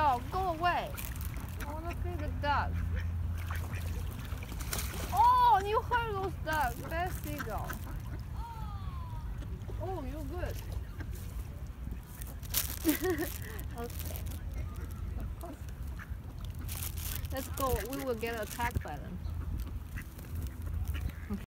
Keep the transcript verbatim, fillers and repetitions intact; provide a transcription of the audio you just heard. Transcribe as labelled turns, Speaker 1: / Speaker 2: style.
Speaker 1: seagull, go away. I want to feed the ducks. Oh, you hurt those ducks. Bad seagull. Oh, you're good. Okay. Of course. Let's go. We will get attacked by them.